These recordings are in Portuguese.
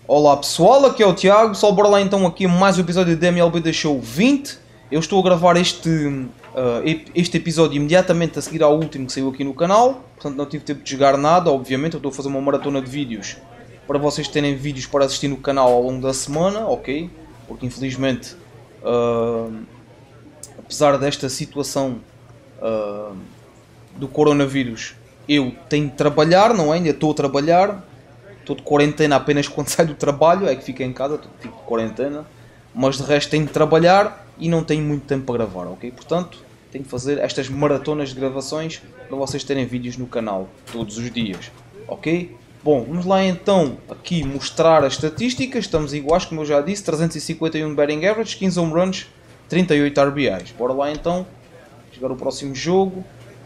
Olá pessoal, aqui é o Tiago. Pessoal, bora lá então aqui mais um episódio de MLB The Show 20. Eu estou a gravar este episódio imediatamente a seguir ao último que saiu aqui no canal. Portanto não tive tempo de jogar nada, obviamente. Eu estou a fazer uma maratona de vídeos para vocês terem vídeos para assistir no canal ao longo da semana, ok? Porque infelizmente, apesar desta situação do coronavírus, eu tenho de trabalhar, não é? Ainda estou a trabalhar. Estou de quarentena apenas quando saio do trabalho, é que fico em casa, fico de quarentena. Mas de resto tenho de trabalhar e não tenho muito tempo para gravar, ok? Portanto, tenho de fazer estas maratonas de gravações para vocês terem vídeos no canal todos os dias, ok? Bom, vamos lá então aqui mostrar as estatísticas. Estamos iguais, como eu já disse, 351 batting average, 15 home runs, 38 RBIs. Bora lá então jogar o próximo jogo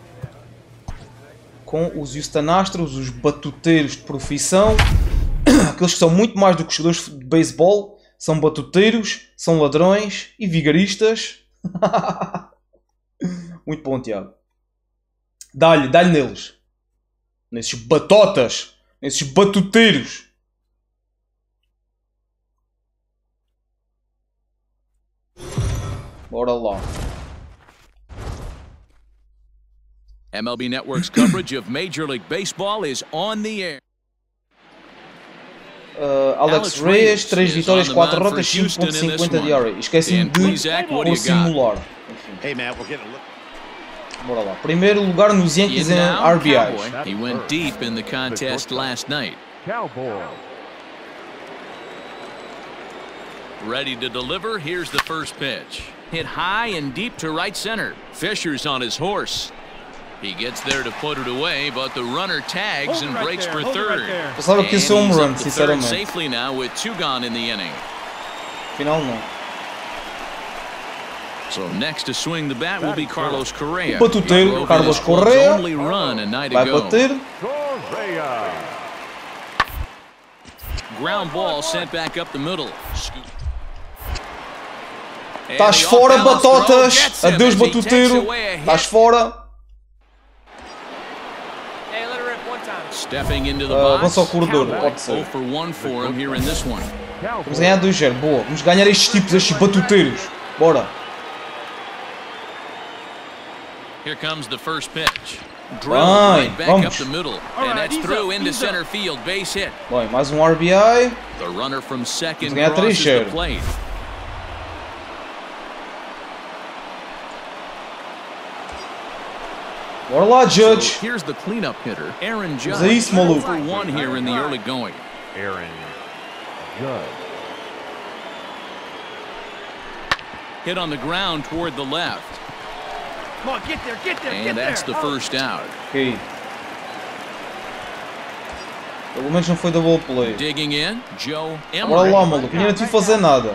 com os Houston Astros, os batuteiros de profissão, aqueles que são muito mais do que os jogadores de beisebol, são batuteiros, são ladrões e vigaristas. Muito bom, Tiago. Dá-lhe neles, nesses batotas, nesses batuteiros. Bora lá. MLB Network's coverage of Major League Baseball is on the air. Alex Reyes, 3 vitórias, 4 derrotas, 5.50 de ERA. Esqueci de por simular. Bora lá. Primeiro lugar nos Yankees em RBIs. He went deep in the contest last night. Ready to deliver, here's the first pitch. Hit high and deep to right center. Fisher's on his horse. He gets there to put it away, but the runner tags and breaks for third. Pensava que ia ser um run, sinceramente. Safely now with 2 gone in the inning. Afinal não. So next to swing the bat will be Carlos Correa. O batuteiro Carlos Correa vai bater. Ground ball sent back up the middle. Estás fora, batotas. Adeus, batuteiro. Estás fora. Avança ao corredor, pode ser. Vamos ganhar 2-0, boa. Vamos ganhar estes tipos, estes batuteiros. Bora. Here comes the first pitch. Bem, vamos. Bem, mais um RBI. Vamos ganhar 3-0. Bora lá, Judge. Here's the cleanup hitter, Aaron Judge. Mas é isso, maluco. For 1 here in the early going. Aaron Judge. Hit on the ground toward the left. Come on, get there, get there, and that's the first out. Ok. Pelo menos não foi double play. Digging in, Joe Emmerich. Bora lá, maluco. Ninguém não tive fazer nada.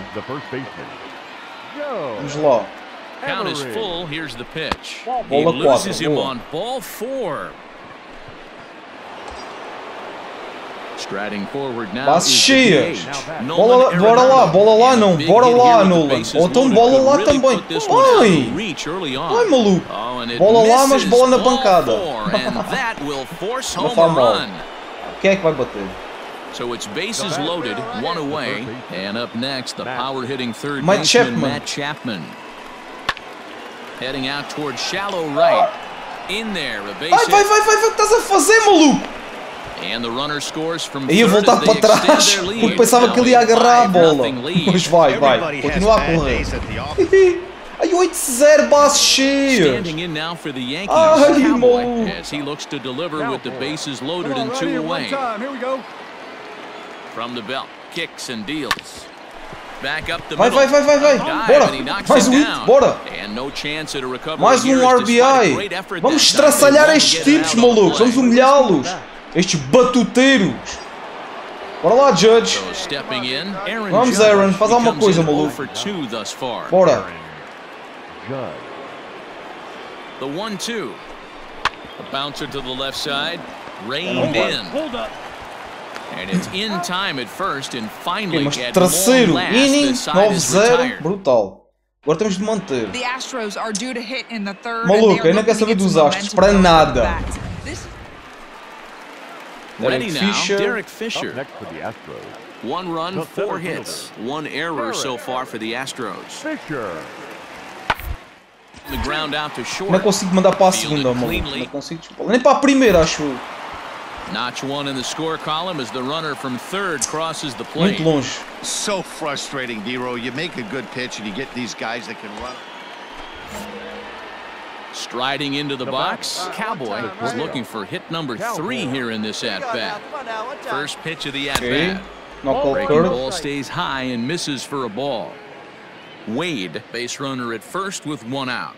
Vamos lá. Count is full. Here's the pitch. Bola 4. He loses him on ball 4. Striding forward now. Bases cheias. Bora lá não. Bora lá, Nolan. Ou então bola lá também. Ai, maluco. Bola lá, mas bola na bancada. Não faz mal. Quem é que vai bater? So it's bases loaded, 1 away, and up next the power hitting third Matt baseman Matt Chapman. Heading out towards shallow right. In there, a base hit. Vai, o que estás a fazer, maluco? And the runner scores from ia voltar para trás, porque pensava que ele ia agarrar a bola. Mas vai. Continua a correr. Ai, 8-0, bases cheias. Standing in now for the Yankees. Ai, maluco. As he looks to deliver with the bases loaded and 2 away. From the belt, kicks and deals. Back up the middle. Vai. Bora. Mais um hit, bora. Mais um RBI. Vamos estraçalhar estes tipos, malucos. Vamos humilhá-los. Estes batuteiros. Bora lá, Judge. Vamos, Aaron. Faz alguma coisa, maluco. Bora. The 1-2. A bouncer to the left side. Reined in. And it's in time at first and finally mas terceiro inning, 9-0, brutal. Agora temos de manter. Maluco, eu não quero saber dos Astros para nada. Ready now, Fisher. Derek Up Fisher. next for the Astros. 1 run, The 4 center hits. fielder. 1 error so far for the Astros. Fisher. The ground out to short. Não consigo mandar para a Fielded segunda, maluco. cleanly. Não consigo disparar. Nem para a primeira, acho eu. Notch 1 in the score column as the runner from third crosses the plate. Muito longe. So frustrating, Dero. You make a good pitch and you get these guys that can run. Striding into the box, Cowboy is looking for hit number 3 here in this at-bat. First pitch of the Ok. at-bat. Knuckle Breaking curve. ball stays high and misses for a ball. Wade, base runner at first with 1 out.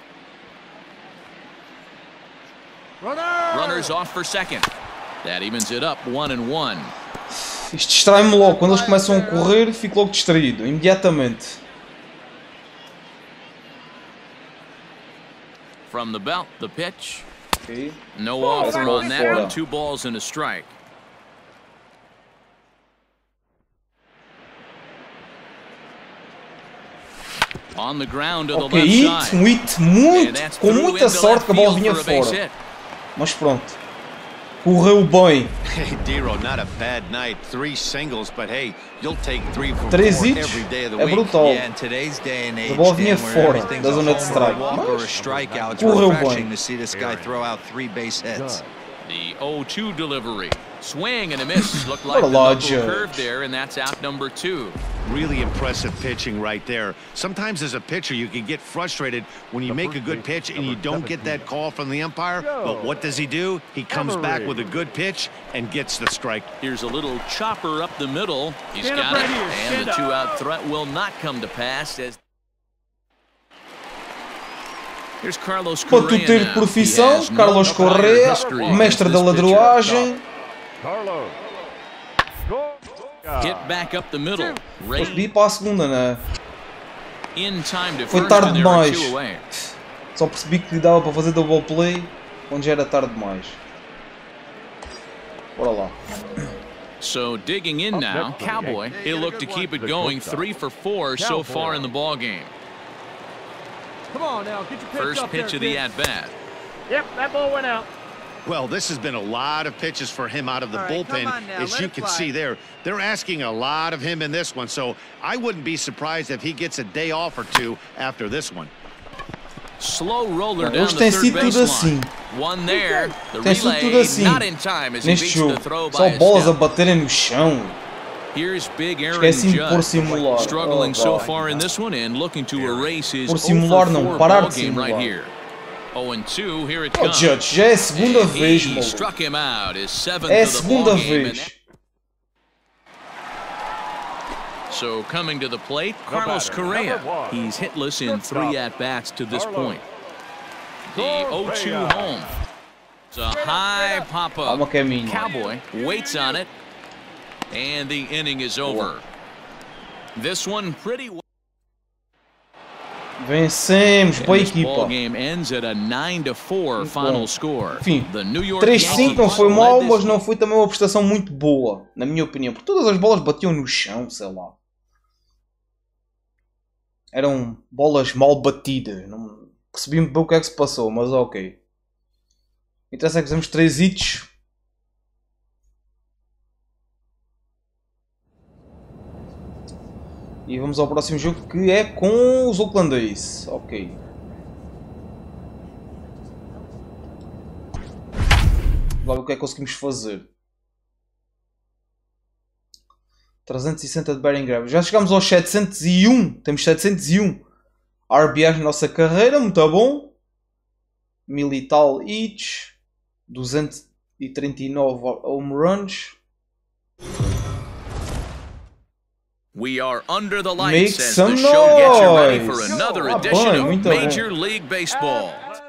Runners off for second. That evens it up 1-1. Isto distrai-me logo. Quando eles começam a correr, fico logo distraído. Imediatamente. From the belt, the pitch. Ok. No offer Ball on that fora. one. 2 balls and a strike. On the ground to the Ok, left hit, side. hit, And muito, that's com through muita into sorte left que a bola field vinha for a base fora. hit. Mas pronto. Correu bem. Hey, Dero, not a bad night. 3 singles, but hey, you'll take 3 from 4 Três hits every day of the é week. brutal. Yeah, in today's day and age, A bola vinha Dan, where fora everything's da a zona de home strike. run, walk or a Mas strikeout. It's correu refreshing bem. to see this guy throw out 3 base hits. The 0-2 delivery. Swing and a miss. Looked like What a the large knuckle judge. curve there, and that's out number 2. Really impressive pitching right there. Sometimes as a pitcher, you can get frustrated when you make a good pitch and you don't get that call from the umpire. But what does he do? He comes back with a good pitch and gets the strike. Here's a little chopper up the middle. He's Stand up got right it, here, and the stand 2-out threat will not come to pass as here's Carlos Para tu Correa ter now. profissão, He has no Carlos prior Correa, history against mestre da this pitcher. ladroagem. Carlos. Go. Hit back up the middle. Mas Ray pedi para a segunda, né? in time to Foi first, tarde and there are demais. 2 away. Só percebi que dava para fazer double play quando já era tarde demais. Bora lá. So digging in now, Cowboy. He'll look to keep it going 3 for 4 so far in the ball game. Come on now, get your pitch First up there, pitch of the kid. at-bat. Yep, that ball went out. Well, this has been a lot of pitches for him out of the bullpen. As you can see there, they're asking a lot of him in this one. So I wouldn't be surprised if he gets a day off or 2 after this one. Slow roller down Eles the têm third sido tudo baseline. assim. One there. The Tem sido tudo relay assim not in time as he neste beats jogo. the throw Só by a bolas a step. baterem no chão. Here's big Aaron Esqueci de pôr Judge. simular. Struggling Oh, so vai. far in this one and looking to erase his Por simular, 0 for não, 4 parar ball de game right simular. here. 0-2, here it Oh, comes. Judge, já é a segunda And vez, he maluco. struck him out, his 7th É a of the segunda ball game. vez. So coming to the plate, Carlos batter, Correa. number 1. He's hitless in 3 at-bats to this Carlos point. The 0-2 Correa. home. It's a high pop-up. Calma que é minha. Cowboy waits on it, and the inning is over. This one pretty well. Vencemos, boa This ball equipa. game ends at a 9-4 final bom. score. Enfim, The New York 3-5 não Yankees foi mal, led mas this não foi também uma prestação muito boa, na minha opinião. Porque todas as bolas batiam no chão, sei lá. Eram bolas mal batidas. Não percebi muito bem o que é que se passou, mas ok. O interessa é que fizemos 3 hits. E vamos ao próximo jogo, que é com os Oakland A's. Ok. Vamos ver o que é que conseguimos fazer. 360 de batting average. Já chegamos aos 701. Temos 701 RBIs na nossa carreira. Muito bom. 1000 e tal each. 239 home runs. We are under the Make lights as some the show gets you ready for noise. another Ah, edition bem, of muito bom. Major League Baseball.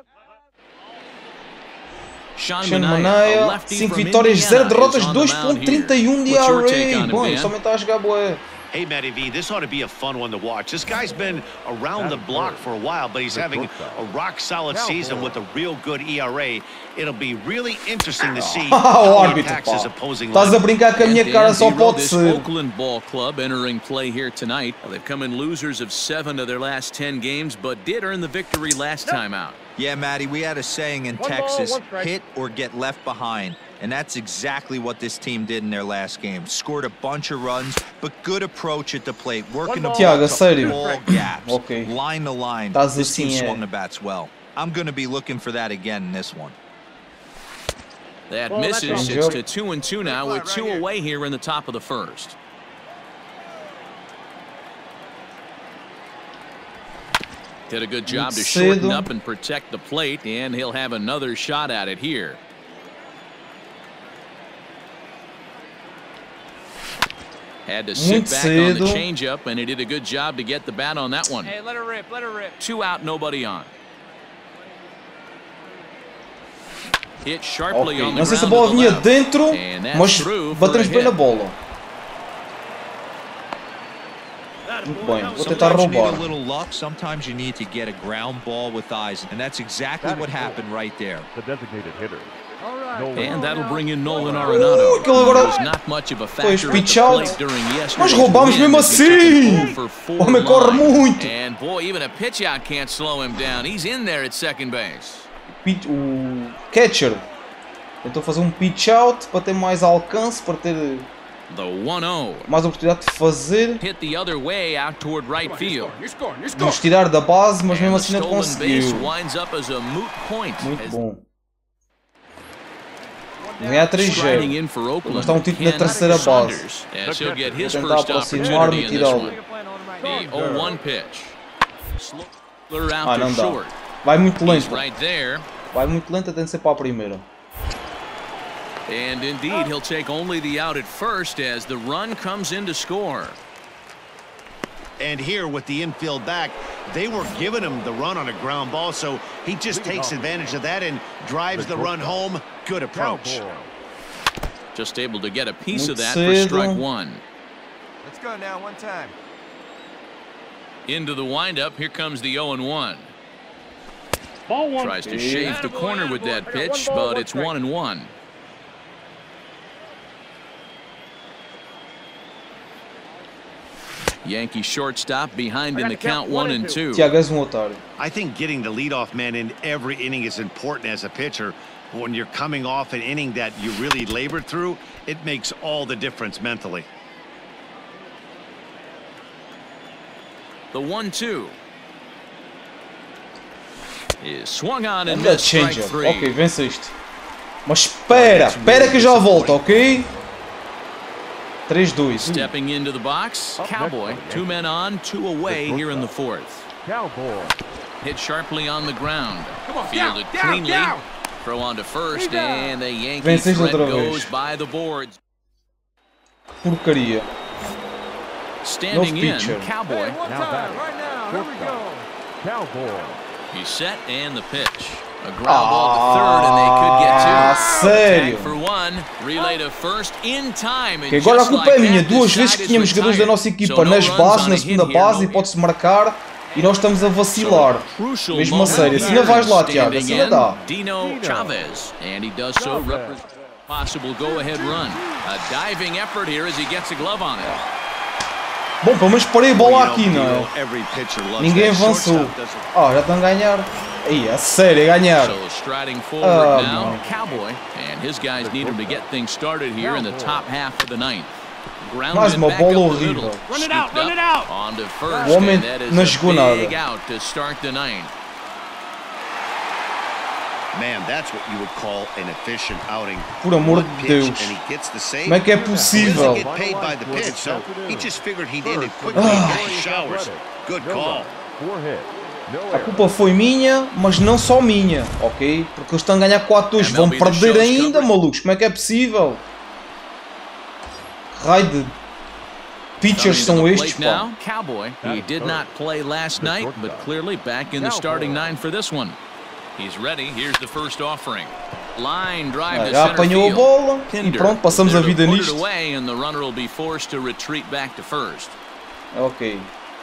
Sean Sean Manaea, a Manaea, lefty 5 from vitórias, Indiana, 0 derrotas, is on the mound here. 2.31 de What's your take ERA. on him, Bom, Dan? somente está a jogar bué. Hey, Matty V, this ought to be a fun one to watch. This guy's been around the block for a while, but he's having a rock-solid season with a real good ERA. It'll be really interesting to see O how he árbitro, attacks his pá. opposing Estás a lineup. brincar com a minha And cara, Dan só Zero, pode this ser. Oakland Ball Club entering play here tonight. They've come in losers of 7 of their last 10 games, but did earn the victory last time out. Yeah, Matty, we had a saying in One ball, Texas, one strike. hit or get left behind. And that's exactly what this team did in their last game. Scored a bunch of runs, but good approach at the plate. Working the Tiago, ball sério? to all gaps. Ok. Line to line. Estás This team assim, swung the bats well. I'm going to be looking for that again in this one. That Well, that's misses. all. It's to 2-2 now with 2 away here in the top of the first. Did a good job to shorten up and protect the plate, and he'll have another shot at it here. Had to sit back on the changeup, and he did a good job to get the bat on that one. Hey, let her rip, let her rip. 2 out, nobody on. Hit sharply on the Não sei se a ground bola to the vinha left. dentro, And that's mas through for batemos a bem na hit. bola. Muito bem, vou tentar Sometimes you need roubar. a little luck. Sometimes you need to get a ground ball with eyes, and that's exactly what happened right there. The designated hitter. And that'll bring in Nolan Arenado. aquele agora Was not much of a foi factor at the pitch out. plate during yesterday's Mas roubamos win mesmo as he took assim. an 0 for 4 O homem corre line. muito. And boy, even a pitch out can't slow him down. He's in there at second base. O catcher tentou fazer um pitch out para ter mais alcance, para ter The 1-0. mais oportunidade de fazer, Hit the other way out toward right field. de nos tirar da base, mas mesmo And the assim não stolen base conseguiu. winds up as a moot point. Muito As bom. Ganhar 3-0. striding in for Oakland, Mas está um tipo na Ken terceira base. Saunders, as he'll get his Vou tentar first aproximar-me opportunity e in this tirá-lo. one. The 0-1 pitch. Slowler out Ah, to não dá. short. Vai muito He's lento. right there. Vai muito lento, tem de ser para a primeira. And indeed, he'll take only the out at first as the run comes in to score. And here with the infield back, they were giving him the run on a ground ball, so he just takes advantage of that and drives the run home. Good approach. Just able to get a piece of Muito that for cedo. strike one. Let's go now, one time. Into the windup, here comes the 0-1. Ball one. Tries to shave the corner with that pitch, but it's 1-1. Yankee shortstop behind in the count 1-2. Tiago, és um otário. I think getting the leadoff man in every inning is important as a pitcher. When you're coming off an inning that you really labored through, it makes all the difference mentally. The 1-2 is swung on and Anda missed, strike changer. 3. Ok, venceste. Mas espera que já volta, ok? 3-2. Stepping into the box, Cowboy. 2 men on, 2 away here in the fourth. Cowboy. Hit sharply on the ground. Fielded down, cleanly. down. Throw on to first, and the Yankee Venceste threat outra goes vez. by the boards. Porcaria. Standing No in, feature. Cowboy. One time, right now. Here we go. Cowboy. He's set and the pitch. A ground ball to third, and they could get two. sério? Tag for one, relay to first in time. And Ok, agora a just culpa é like minha. that, Duas the vezes side que is tínhamos jogadores da retired. nossa equipa So no nas runs bases, on na a segunda hit here, base, no e pode-se marcar. E nós estamos a vacilar. Crucial Mesmo a moment sério. Assim não here. vais lá, Tiago. Standing Assim não in, dá. Dino Chavez, and he does so represent a possible go-ahead run. A diving effort here as he gets a glove on it. Bom, pelo menos parei a bola aqui, não é? Every pitcher loves Ninguém that. avançou. Shortstop doesn't- Já estão a ganhar. Aí, a sério, a ganhar. So striding forward now, man. Cowboy, and his guys need him to get things started here in the top half of the ninth. Mais Grounded uma back bola up the horrível. middle. Run it out, Scooped run it up out. On to first, O homem and that is não a jogou big nada. out to start the ninth. Man, that's what you would call an efficient outing. Por amor One de pitch Deus. and he gets the save. Como é que é He possível? doesn't get paid by the pitch, so he just figured he'd end it quickly and get the showers. Good call. Four hit. No A error. culpa foi minha, mas não só minha, ok? Porque eles estão a ganhar 4-2. Vão perder ainda, malucos. Como é que é possível? Que raio de pitchers são Coming to the estes, plate pá? now, Cowboy. He did not play last night, but clearly back in the starting nine for this one. He's ready. Here's the first offering. Line drive to Já center apanhou a field. bola e Pinder pronto, passamos a there to vida put it nisto. away, and the runner will be forced to retreat back to first. Ok.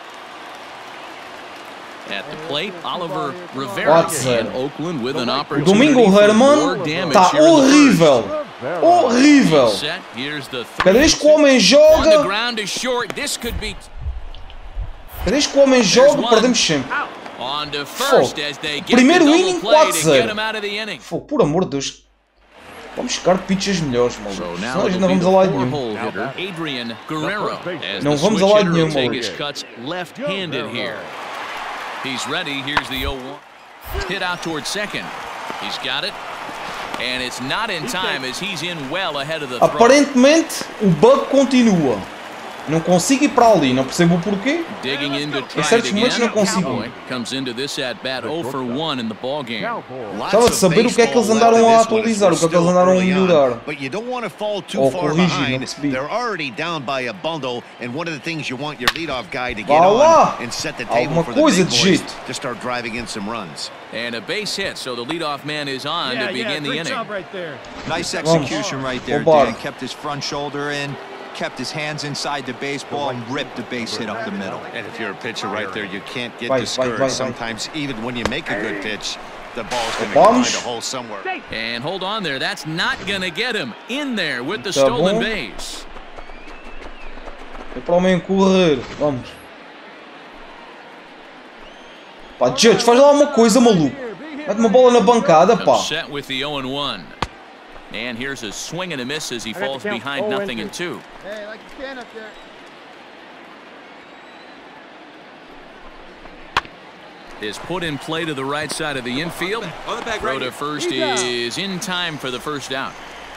At the plate, Oliver Rivera What's in that? Oakland with an O opportunity Domingo for Herman more damage está here in the horrível. Horrível. first. Set. Here's the Cada vez que o homem on the joga, ground is short. This could be cada vez que o homem joga, perdemos sempre. on to first Fogo. as they get Primeiro the double inning, play to 4-0. get him out of the inning. Pô, por amor de Deus. Vamos chegar pitches melhores, So maluco. now Senão a gente it'll não be vamos a the lado nenhum. four-hole hitter, Adrian Guerrero, as Não the vamos switch a lado hitter nenhum, will take maluco. his cuts left-handed here. He's ready. Here's the 0-1. Hit out towards second. He's got it. And it's not in time as he's in well ahead of the throw. Aparentemente, o bug continua. Não consigo ir para ali, não percebo o porquê. Digging in to try Em certos it momentos não again. consigo. Cowboy comes into this at-bat 0 for 1 in the ball game. Gostava de saber o que é que eles andaram a atualizar, o que é que eles andaram a melhorar. But you don't want to fall too Ou far corrigir, não behind. percebi. They're already down by a bundle, and one of the things you want your leadoff guy to get Vá lá! on and set the table Alguma for the coisa big de boys jeito. to start driving in some runs. And a base hit, so the leadoff man is on to begin the great inning. job right there. Nice execution right there, Vambora. Dan. Kept his front shoulder in, kept his hands inside the baseball, and ripped the base hit up the middle. And if you're a pitcher right there, you can't get Vai, discouraged. vai. Sometimes even when you make a good pitch, the ball's going to Vamos. find a hole somewhere. And hold on there, that's not going to get him in there with the Tá stolen bom. base. É para o homem correr. Vamos. Pá, Judge, faz lá uma coisa, maluco. Mete uma bola na bancada, pá. Set with the 0-1. And here's a swing and a miss as he falls behind 0-2. Hey, like you stand up there. Is put in play to the right side of the infield. Throw to first is in time for the first out.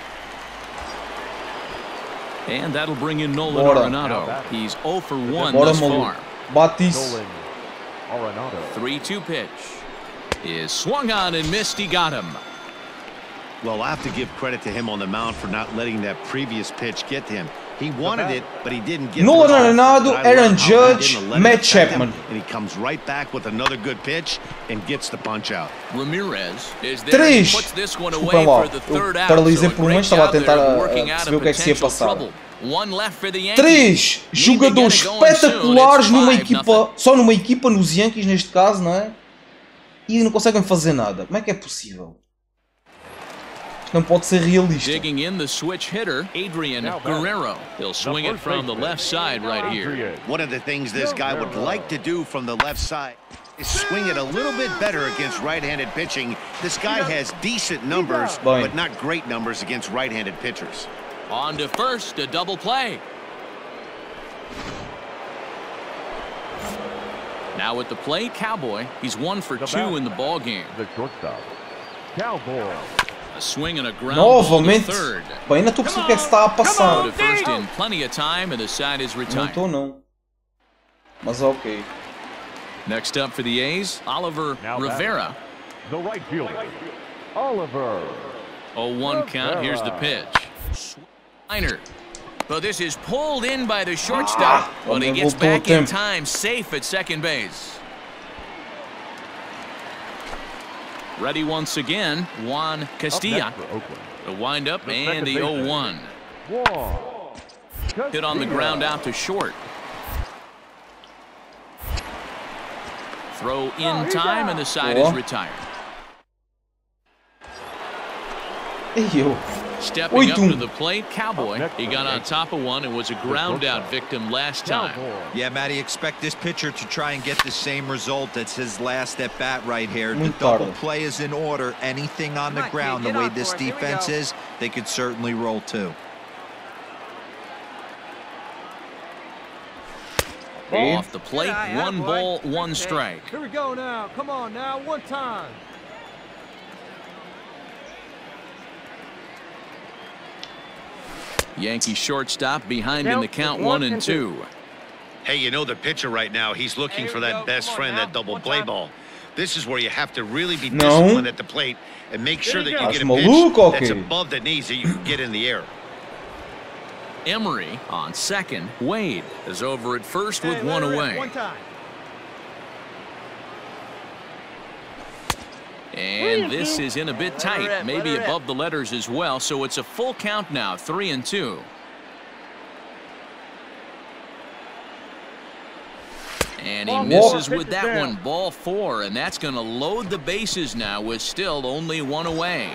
And that'll bring in Nolan Bora. Arenado. He's 0 for 1 Bora, thus maluco. far. Bate isso. Nolan Arenado. 3-2 pitch. Is swung on and missed. He got him. Well, I have to give credit to him on the mound for not letting that previous pitch get to him. He wanted it, but he didn't get Nolan through. Arenado, But I Aaron love how he Judge, didn't let it Matt affect him, Chapman. and he comes right back with another good pitch and gets the punch out. Ramirez is there. He Três. puts this one Desculpem away lá. for the third Eu out. paralisei So por um great momento, estava a job there tentar working out perceber o que é que se ia potential passar. trouble. One left for the Yankees. Três jogadores espetaculares numa equipa, só numa equipa, nos Yankees neste caso, não é? E não conseguem fazer nada. Como é que é possível? Isto não pode ser realista. Digging in the switch hitter, Adrian Guerrero. He'll swing it from the left side right here. One of the things this guy would like to do from the left side is swing it a little bit better against right-handed pitching. This guy has decent numbers, but not great numbers against right-handed pitchers. On to first, a double play. Now at the plate, Cowboy. He's 1 for 2 in the ball game. The shortstop, Cowboy. A swing and a ground ball to Novamente. third. Bem, ainda estou a perceber o que é que se está a passar. To first in plenty of time, and the side is Não retired. estou não. Mas ok. Next up for the A's, Oliver Now Rivera. The right fielder, Oliver. 0-1 count. Here's the pitch. Liner. But this is pulled in by the shortstop, but he gets back in time, safe at second base. Ready once again, Juan Castilla. For Oakland. The windup The and second the baseman. 0-1. Hit on the ground out to short. Throw in time, and the side is retired. E eu? Stepping up to the plate, Cowboy. He got on top of one and was a ground out victim last time. Yeah, Matty, expect this pitcher to try and get the same result. That's his last at bat right here. The Muito double tarde. play is in order. Anything on the Come on, ground, kid, the get way up this for it. Here we defense go. is, they could certainly roll too. Off the plate, 1 ball, 1 strike. Here we go now. Come on now, one time. Yankee shortstop behind in the count 1-2. Hey, you know the pitcher right now, he's looking for that best friend, that double play ball. This is where you have to really be disciplined at the plate and make sure that you get a maluco, pitch that's okay. above the knees that you can get in the air. Emery on second. Wade is over at first with 1 away. One time. And this is in a bit tight, maybe above the letters as well, so it's a full count now, 3-2. And he misses with that one, ball 4, and that's going to load the bases now with still only 1 away.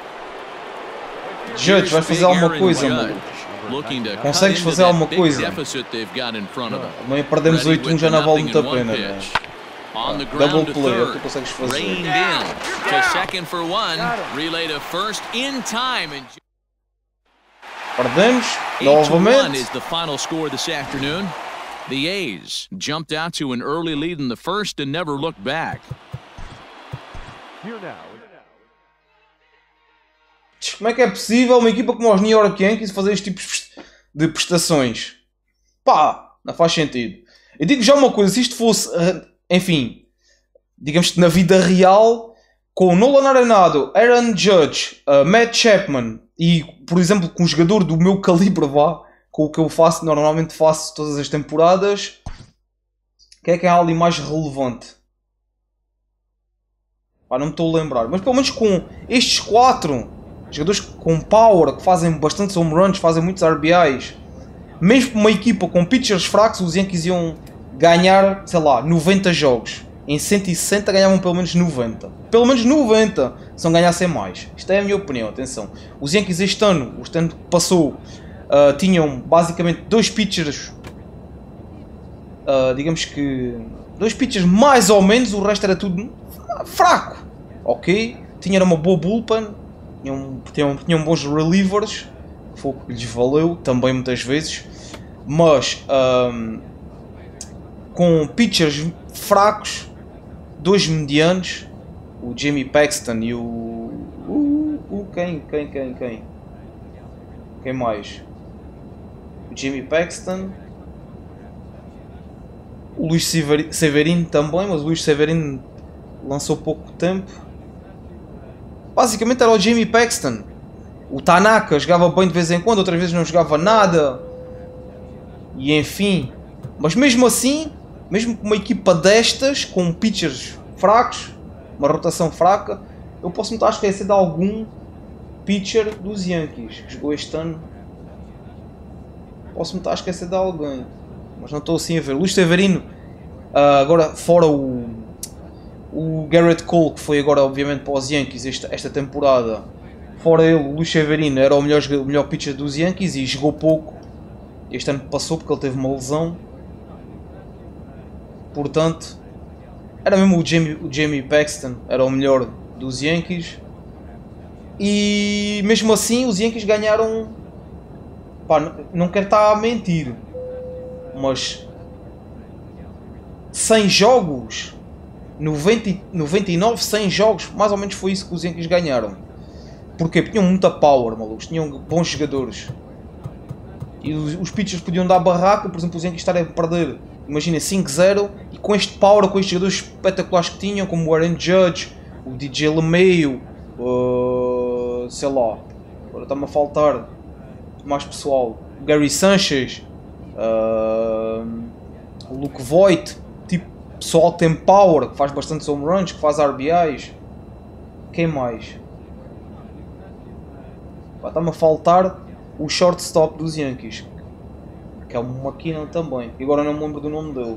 Judge, vai fazer alguma coisa, mano. Looking to Consegues fazer alguma coisa? deficit they've got in front of them. Amanhã perdemos 8-1, já não vale muito a pena, né? On the Double ground to play, é o que third. tu consegues fazer. Reined in to second for 1. Relay to first in time. And Perdemos 8-1 novamente. is the final score this afternoon. The A's jumped out to an early lead in the first and never looked back. Here now. Como é que é possível uma equipa como os New York Yankees fazer este tipo de prestações? Pá, não faz sentido. Eu digo já uma coisa, se isto fosse, enfim, digamos que na vida real, com Nolan Arenado, Aaron Judge, Matt Chapman e, por exemplo, com um jogador do meu calibre, vá, com o que eu faço, normalmente faço todas as temporadas, quem é que é ali mais relevante? Pá, não me estou a lembrar, mas pelo menos com estes 4 jogadores com power, que fazem bastantes home runs, fazem muitos RBIs, mesmo uma equipa com pitchers fracos, os Yankees iam ganhar, sei lá, 90 jogos. Em 160 ganhavam pelo menos 90. Pelo menos 90, se não ganhassem mais. Isto é a minha opinião, atenção. Os Yankees este ano, o ano que passou, tinham basicamente 2 pitchers, digamos que 2 pitchers mais ou menos, o resto era tudo fraco. Ok? Tinham uma boa bullpen, tinham bons relievers, foi o que lhes valeu também muitas vezes, mas com pitchers fracos, 2 medianos, o Jamie Paxton e quem mais? O Jamie Paxton, o Luís Severino também, mas o Luís Severino lançou pouco tempo. Basicamente era o Jamie Paxton. O Tanaka jogava bem de vez em quando, outras vezes não jogava nada. E enfim. Mas mesmo assim, mesmo com uma equipa destas, com pitchers fracos, uma rotação fraca, eu posso me estar a esquecer de algum pitcher dos Yankees que jogou este ano. Posso me estar a esquecer de alguém, mas não estou assim a ver. Luís Severino, agora fora o Garrett Cole, que foi agora obviamente para os Yankees esta temporada. Fora ele, o Luís Severino era o melhor pitcher dos Yankees e jogou pouco. Este ano passou porque ele teve uma lesão. Portanto, era mesmo o Jamie Paxton, era o melhor dos Yankees. E mesmo assim os Yankees ganharam... Pá, não quero estar a mentir, mas 100 jogos, 99, 100 jogos, mais ou menos foi isso que os Yankees ganharam. Porque tinham muita power, malucos, tinham bons jogadores. E os pitchers podiam dar barraca, por exemplo, os Yankees estarem a perder, imagina, 5-0, e com este power, com estes jogadores espetaculares que tinham, como o Aaron Judge, o DJ LeMahieu, sei lá, agora está-me a faltar mais pessoal, o Gary Sanchez, o Luke Voit, tipo, pessoal que tem power, que faz bastantes home runs, que faz RBIs. Quem mais? Está-me a faltar o shortstop dos Yankees, que é o McKinnon também, e agora não me lembro do nome dele.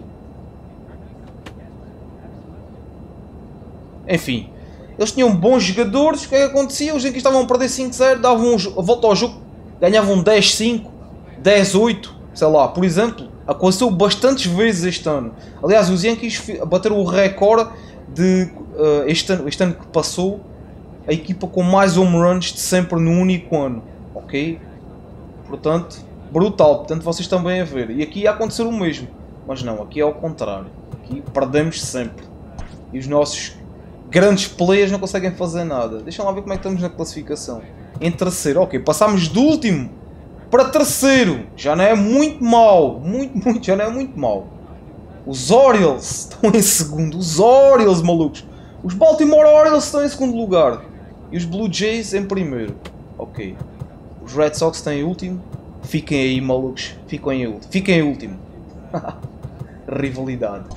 Enfim, eles tinham bons jogadores. O que é que acontecia? Os Yankees estavam a perder 5-0, davam a volta ao jogo, ganhavam 10-5, 10-8, sei lá, por exemplo. Aconteceu bastantes vezes este ano. Aliás, os Yankees bateram o recorde de este ano que passou, a equipa com mais home runs de sempre no único ano, ok? Portanto, brutal, portanto vocês também a ver. E aqui ia acontecer o mesmo, mas não, aqui é ao contrário. Aqui perdemos sempre. E os nossos grandes players não conseguem fazer nada. Deixa lá ver como é que estamos na classificação. Em terceiro, ok, passámos do último para terceiro. Já não é muito mal, já não é muito mal. Os Orioles estão em segundo, os Orioles, malucos. Os Baltimore Orioles estão em segundo lugar. E os Blue Jays em primeiro. Ok. Os Red Sox estão em último. Fiquem aí, malucos. Fiquem em último. Rivalidade.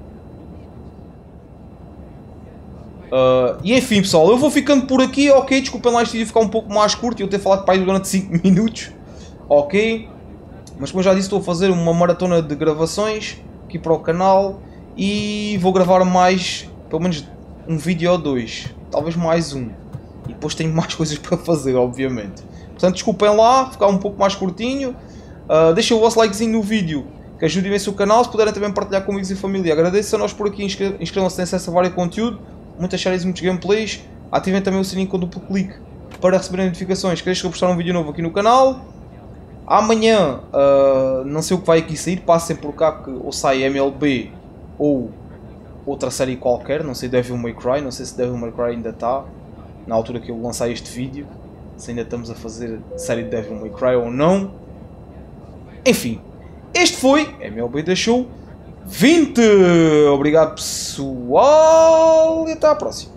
E enfim, pessoal. Eu vou ficando por aqui. Ok. Desculpem lá este vídeo ficar um pouco mais curto. Eu ter falado para aí durante 5 minutos. Ok. Mas como eu já disse, estou a fazer uma maratona de gravações aqui para o canal. E vou gravar mais, pelo menos um vídeo ou 2. Talvez mais um. E depois tenho mais coisas para fazer, obviamente. Portanto, desculpem lá, ficar um pouco mais curtinho. Deixem o vosso likezinho no vídeo, que ajude imenso o canal. Se puderem também partilhar com amigos e família. Agradeço a nós por aqui. Inscrevam-se, têm acesso a vários conteúdo. Muitas séries e muitos gameplays. Ativem também o sininho com duplo clique para receberem notificações. Queres que eu postar um vídeo novo aqui no canal. Amanhã, não sei o que vai aqui sair, passem por cá que ou sai MLB ou outra série qualquer, não sei, Devil May Cry, não sei se Devil May Cry ainda está, na altura que eu lançar este vídeo, se ainda estamos a fazer série de Devil May Cry ou não. Enfim, este foi MLB The Show 20. Obrigado pessoal e até à próxima.